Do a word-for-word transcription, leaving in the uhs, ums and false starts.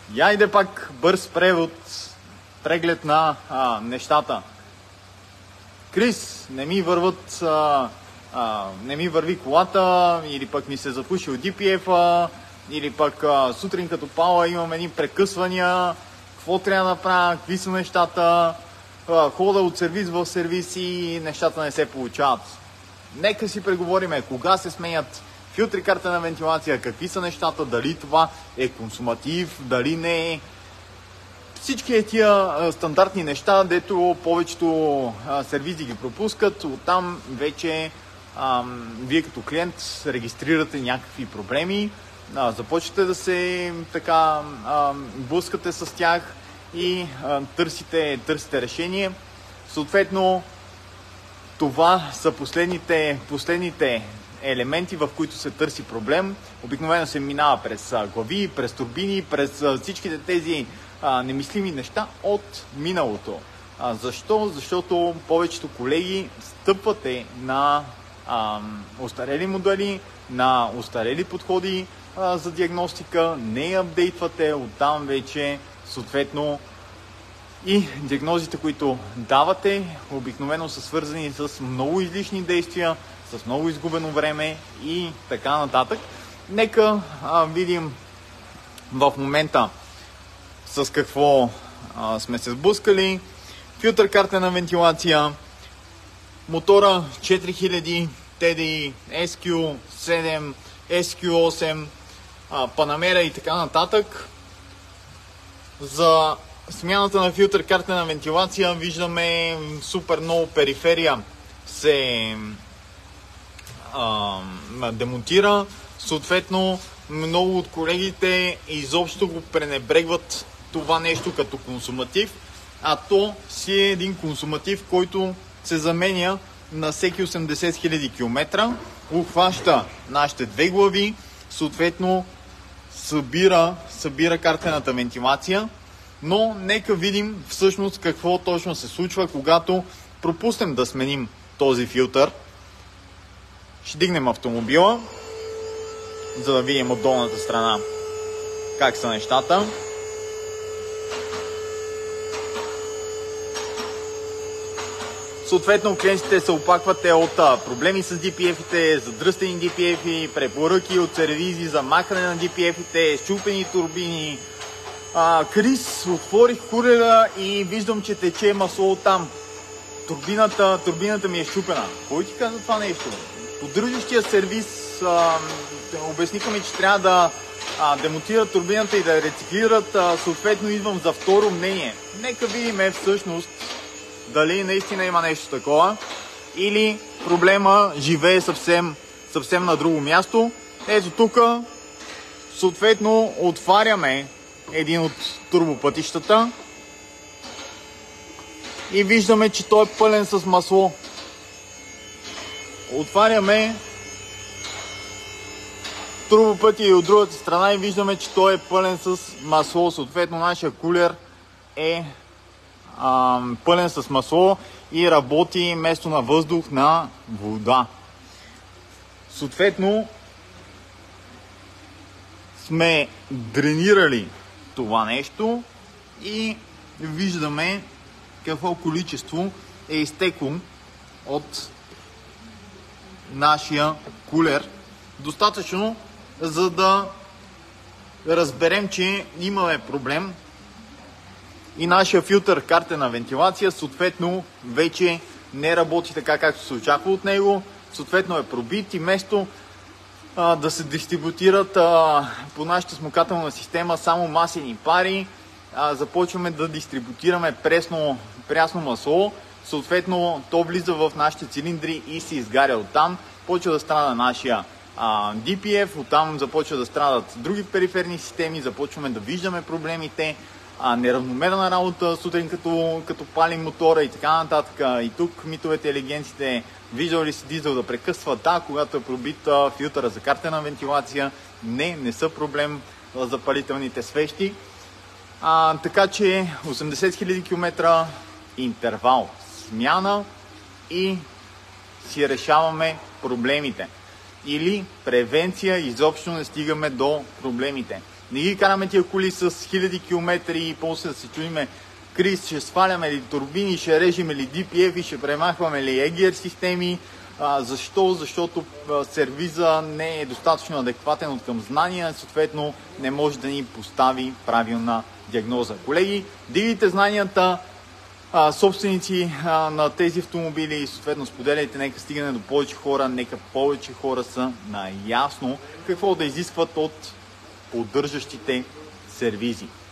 И айде пак бърз превод, преглед на а, нещата. Крис, не ми върват, а, а, не ми върви колата, или пък ми се запушил ди пи еф-а, или пък а, сутрин като пала имам едни прекъсвания, какво трябва да направя, какви са нещата, а, хода от сервис в сервис и нещата не се получават. Нека си преговориме кога се сменят филтри, картена вентилация, какви са нещата, дали това е консуматив, дали не е. Всички е тия а, стандартни неща, дето повечето а, сервизи ги пропускат. Оттам вече а, вие като клиент регистрирате някакви проблеми, а, започвате да се така а, блъскате с тях и а, търсите, търсите решение. Съответно, това са последните, последните елементи, в които се търси проблем. Обикновено се минава през глави, през турбини, през всичките тези а, немислими неща от миналото. А, защо? Защото повечето колеги стъпвате на а, устарели модели, на устарели подходи а, за диагностика, не апдейтвате, оттам вече съответно и диагнозите, които давате, обикновено са свързани с много излишни действия, с много изгубено време и така нататък. Нека а, видим в момента с какво а, сме се сблъскали. Филтър картена вентилация, мотора четири хиляди, Т Д И, Ес Кю седем, Ес Кю осем, а, Panamera и така нататък. За смяната на филтър картена вентилация виждаме супер много периферия се а, демонтира. Съответно, много от колегите изобщо го пренебрегват това нещо като консуматив, а то си е един консуматив, който се заменя на всеки осемдесет хиляди километра, обхваща нашите две глави, съответно събира, събира картената вентилация. Но нека видим всъщност какво точно се случва, когато пропуснем да сменим този филтър. Ще дигнем автомобила, за да видим от долната страна как са нещата. Съответно, клиентите се оплаквате от проблеми с ди пи еф-ите, задръстени ди пи еф-и, препоръки от сервизи за махане на ди пи еф-ите, щупени турбини. А, Крис, отворих кулера и виждам, че тече масло там. Турбината, турбината ми е щупена. Кой ти каза това нещо? Поддържащия сервис а, обясниха ми, че трябва да а, демонтират турбината и да я рециклират. А, съответно идвам за второ мнение. Нека видим всъщност дали наистина има нещо такова или проблема живее съвсем, съвсем на друго място. Ето тук съответно отваряме един от турбопътищата и виждаме, че той е пълен с масло. Отваряме турбопътя и от другата страна и виждаме, че той е пълен с масло. Съответно, нашия кулер е а, пълен с масло и работи вместо на въздух на вода. Съответно, сме дренирали това нещо и виждаме какво количество е изтекло от нашия кулер. Достатъчно, за да разберем, че имаме проблем и нашия филтър картена вентилация съответно вече не работи така, както се очаква от него. Съответно е пробит и вместо а, да се дистрибутират а, по нашата смукателна система само масени пари, а, започваме да дистрибутираме пресно, прясно масло. Съответно то влиза в нашите цилиндри и се изгаря оттам. Почва да страда нашия а, ди пи еф, оттам започва да страдат други периферни системи, започваме да виждаме проблемите, а, неравномерна работа сутрин като, като палим мотора и така нататък. И тук митовете и легендите, виждал ли си дизел да прекъсва? Да, когато е пробит а, филтъра за картена вентилация. Не, не са проблем за запалителните свещи. А, така че осемдесет хиляди километра интервал смяна и си решаваме проблемите. Или превенция, изобщо не стигаме до проблемите. Не ги караме тия коли с хиляди километри и после да се чудиме Крис, ще сваляме ли турбини, ще режем ли Ди Пи Еф и ще премахваме ли и джи ар системи. А, защо? Защото а, сервиза не е достатъчно адекватен от към знания, съответно не може да ни постави правилна диагноза. Колеги, дигайте знанията, а, собственици а, на тези автомобили и съответно споделяйте, нека стигне до повече хора, нека повече хора са наясно какво да изискват от поддържащите сервизи.